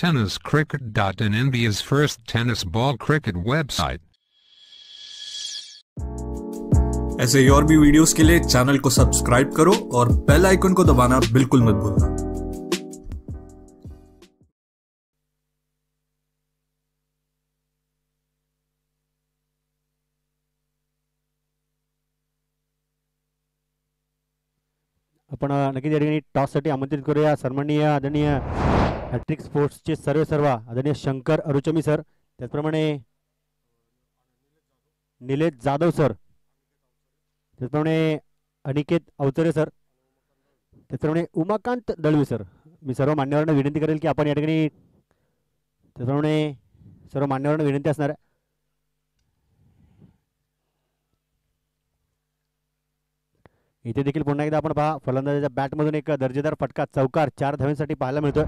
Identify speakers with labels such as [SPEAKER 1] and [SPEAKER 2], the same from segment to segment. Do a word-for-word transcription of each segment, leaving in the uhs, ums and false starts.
[SPEAKER 1] tennis cricket dot in, India's first tennis ball cricket website.
[SPEAKER 2] ऐसे ही और भी videos के लिए चैनल को सब्सक्राइब करो और बेल आइकन को दबाना बिल्कुल मत भूलना।
[SPEAKER 3] आपण नक्कीच या ठिकाणी टॉससाठी आमंत्रित करूया सन्माननीय आदरणीय हॅट्रिक स्पोर्ट्सचे सर्व सर्व आदरणीय शंकर अरुचमी सर, त्याचप्रमाणे निलेश जाधव सर, त्याचप्रमाणे अनिकेत अवचरे सर, त्याचप्रमाणे उमाकांत दळवी सर। मी सर्व मान्यवरांना विनंती करेल की आपण या ठिकाणी त्याचप्रमाणे सर्व मान्यवरांना विनंती असणार आहे इथे देखील पुन्हा एकदा आपण पहा फलंदाजाच्या बॅटमधून एक दर्जेदार फटका चौकार चार धावांसाठी पाहायला मिळतोय।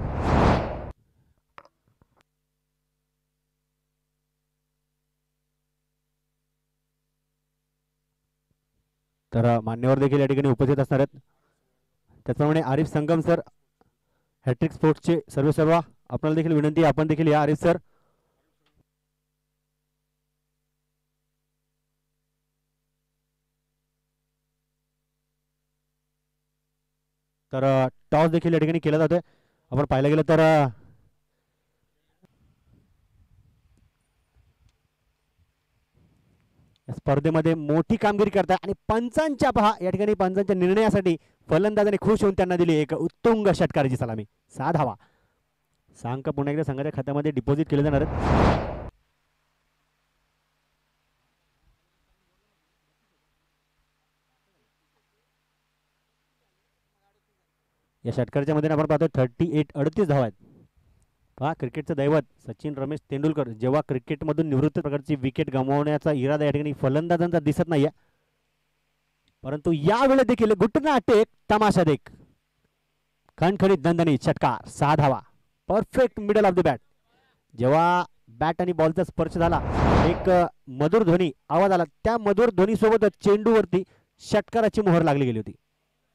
[SPEAKER 3] तर मान्यवर देखील या ठिकाणी उपस्थित असणार आहेत, त्याचप्रमाणे आरिफ संगम सर हॅट्रिक स्पोर्ट्सचे सर्व सर्व आपल्याला देखील विनंती आपण देखील या आरिफ सर। तर टॉस देखील या ठिकाणी केला जातोय। आपण पाहायला गेलं तर स्पर्धेमध्ये मोठी कामगिरी करतात आणि पंचांच्या पहा या ठिकाणी पंचांच्या निर्णयासाठी फलंदाजाने खुश होऊन त्यांना दिली एक उत्तुंग षटकाराची सलामी। सहा धावा सांक पुन्हा एकदा संघाच्या खात्यामध्ये डिपॉझिट केले जाणार आहेत। या षटकाराच्या मध्ये आपण पाहतो थर्टी एट अडतीस धावा आहेत। पहा क्रिकेटचं दैवत सचिन रमेश तेंडुलकर जेव्हा क्रिकेटमधून निवृत्त प्रकारची विकेट गमावण्याचा इरादा या ठिकाणी फलंदाजांचा दिसत नाहीये, परंतु यावेळी देखील घुटना टेक तमाशा देख खणखणीत दणदणीत षटकार सहा धावा perfect middle of the bat. जेव्हा बॅट आणि बॉलचा स्पर्श झाला एक मधुर ध्वनी आवाज आला, त्या मधुर ध्वनी सोबतच चेंडूवरती षटकाराची मोहर लागली गेली होती।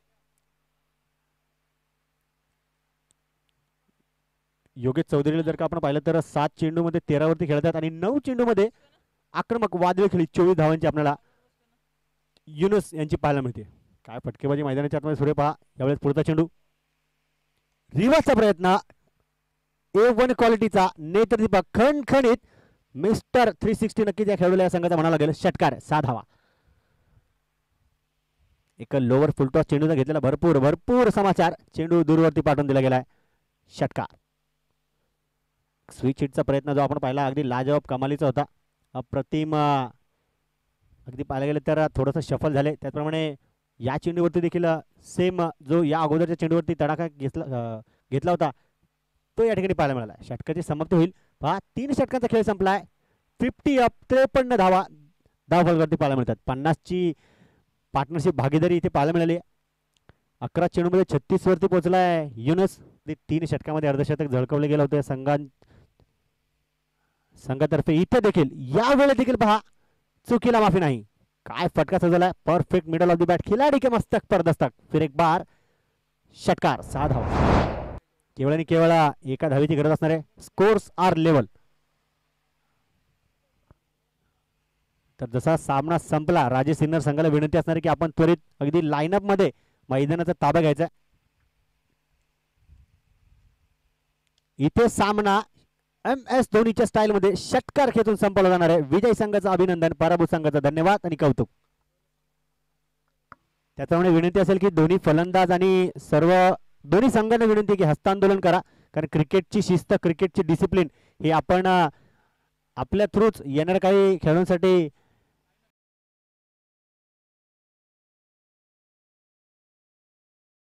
[SPEAKER 3] योगेश चौधरीला जर का आपण पाहिलं तर सात चेंडू मध्ये तेरा वरती खेळतात आणि नऊ चेंडू मध्ये आक्रमक वादळी खेळी चोवीस धावांची आपल्याला युनुस यांची पाहायला मिळते। काय फटकेबाजी मैदानाच्या आतमध्ये सुरू पहा। यावेळेस पुढचा चेंडू रिव्हर्सचा प्रयत्न ए वन क्वालिटीचा नेत्रदीपक खणखणीत मिस्टर थ्री सिक्स्टी नक्कीच या खेळाडूला या संघाचा म्हणाला गेला षटकार सहा धावा। एक लोअर फुलटॉस चेंडूचा घेतलेला भरपूर भरपूर समाचार चेंडू दूरवरती पाठवून दिला गेलाय षटकार। स्विच हिटचा प्रयत्न जो आपण पाहिला अगदी लाजवाब कमालीचा होता, अप्रतिम अगदी पाहायला गेलं तर थोडंसं शफल झाले। त्याचप्रमाणे या चेंडूवरती देखील सेम जो या अगोदरच्या चेंडूवरती तडाखा घेतला घेतला होता तो या ठिकाणी पाहायला मिळाला। षटकाची समाप्ती होईल पहा तीन षटकांचा खेळ संपलाय फिफ्टी अप त्रेपन्न धावा धावफलकावरती पाहायला मिळतात। पन्नासची पार्टनरशिप भागीदारी इथे पाहायला मिळाली। अकरा चेंडूमध्ये छत्तीस वरती पोहोचलाय युनस। तीन षटकामध्ये अर्धशतक झळकवले गेलं होतं संघां संघातर्फे इथे देखील यावेळी देखील पहा चुकीला माफी नाही। काय फटका सजवलाय perfect middle of the bat खिलाडी के मस्तक पर दस्तक फिर एक बार षटकार सहा धावा। केवळ आणि केवळ एका धावेची गरज असणार आहे। Scores are level. तर जसा सामना संपला राजे सिन्नर संघाला विनंती असणार की आपण त्वरित अगदी लाईनअप मध्ये मैदानाचा ताबा घ्यायचा। इथे सामना एम एस धोनीच्या स्टाईल मध्ये षटकार खेचून संपवला जाणार आहे। विजय संघाचं अभिनंदन, पराभूत संघाचा धन्यवाद आणि कौतुक। त्याच्यामुळे विनंती असेल की दोन्ही फलंदाज आणि सर्व दोन्ही संघांना विनंती की हस्तांदोलन करा, कारण क्रिकेटची शिस्त क्रिकेटची डिसिप्लिन हे आपण आपल्या थ्रूच येणाऱ्या काही खेळाडूंसाठी